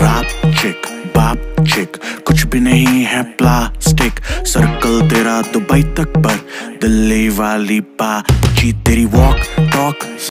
Rap चिक बाप चिक कुछ भी नहीं है प्लास्टिक। सर्कल तेरा दुबई तक पर दिल्ली वाली बाजी तेरी वॉक टॉक